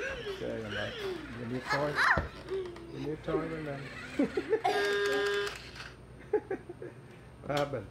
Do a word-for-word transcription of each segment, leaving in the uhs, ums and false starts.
Okay, and like the new toy. The new toy bên này. What happened?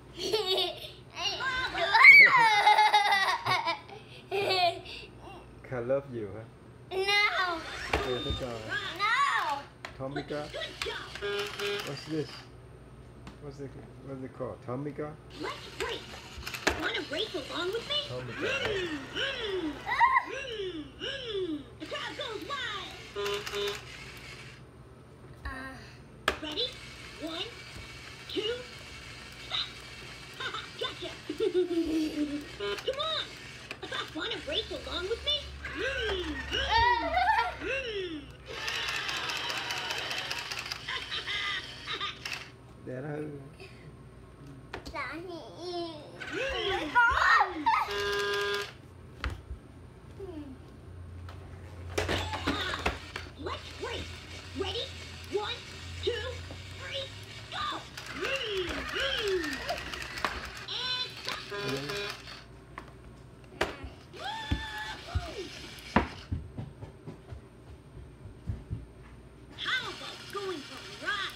I love you, huh? No. Here's the toy. No. Tonka. What's this? What's the what's it called? Tonka? Let's race. Want to race along with me? Tonka. Mm, mm, mm. The crowd goes wild. Uh, Ready? One, two, stop. Gotcha. Come on. Want to race along with me? Mm, mm, mm. Để đó. Let's race. Ready? One, two, three, go! Mm, mm. And stop. How about going for a ride?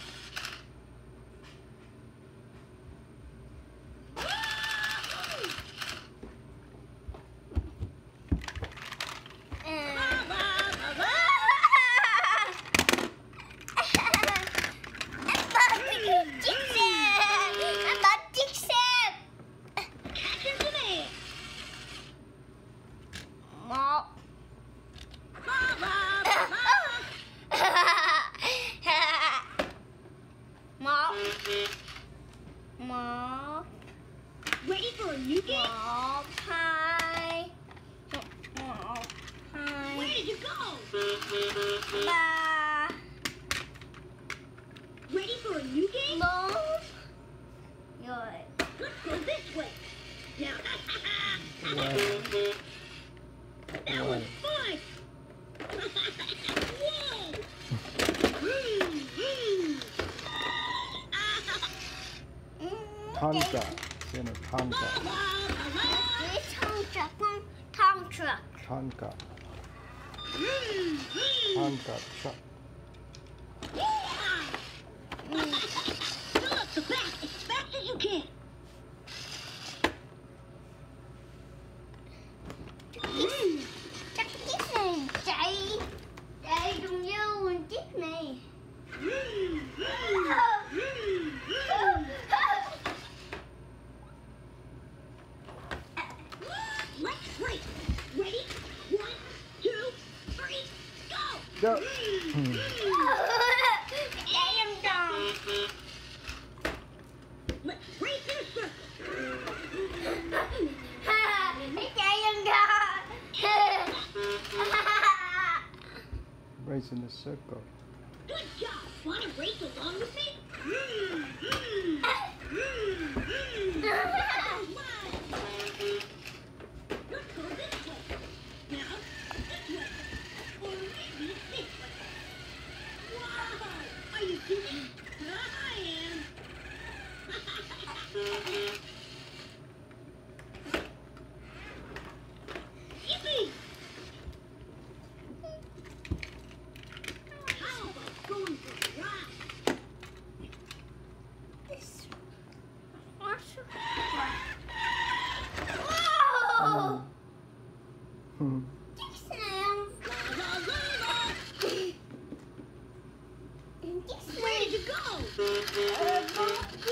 Một, Ready for a new game? một, hai, một, hai, Where did you go? ba, Ready for a new game? bốn. Rồi. Let's go this way. Now, Wow. that was fun. Whoa. Mm, mm. Tonka. Say no, Tonka. This Tonka, Tonka. Tonka. Mm, mm. Tonka truck. Fill up the back as fast as you can. Mm. Chắc chiếc này chạy chạy cùng vô chiếc này. Mm, mm, mm, mm. Let's race. Ready? One, two, three, go! Go. Mm, mm. Chạy em tròn. Let's race in a circle. Chạy em tròn. Race in a circle. Good job. Want to race along with me? Mm, mm, mm, mm. Wow. Let's go this way. Now, this way. Or maybe this way. Wow. Are you kidding? I am. Yippee! How about going for a ride? This. Wow. Hmm. Chiếc này không? La la la la! Chiếc Where này. did you go? Ờ, con